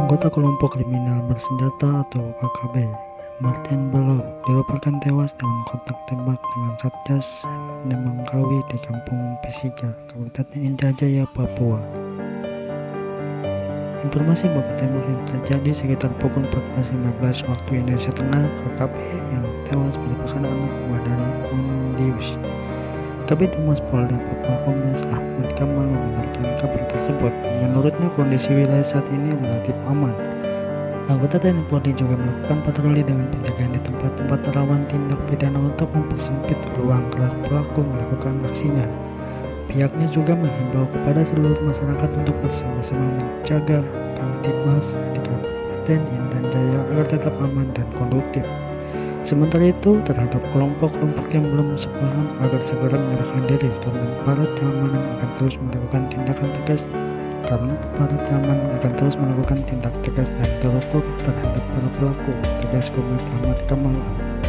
Anggota kelompok kriminal bersenjata atau KKB, Martin Balao, dilaporkan tewas dalam kontak tembak dengan Satgas Nemangkawi di Kampung Pisiga, Kabupaten Indrajaya Jaya, Papua. Informasi baku tembak yang terjadi sekitar pukul 14.15 waktu Indonesia Tengah. KKB yang tewas merupakan anak buah dari Undius. Kabid Humas Polda Papua Kombes Ahmad Kamal membenarkan kabar tersebut. Menurutnya kondisi wilayah saat ini relatif aman. Anggota TNI Polri juga melakukan patroli dengan penjagaan di tempat-tempat rawan tindak pidana untuk mempersempit ruang gerak pelaku melakukan aksinya. Pihaknya juga menghimbau kepada seluruh masyarakat untuk bersama-sama menjaga Kamtibmas di Kabupaten Intan Jaya agar tetap aman dan kondusif. Sementara itu, terhadap kelompok-kelompok yang belum sepaham agar segera menyerahkan diri karena aparat keamanan akan terus melakukan tindak tegas dan terukur terhadap para pelaku, tegas Komite Ahmad Kamal.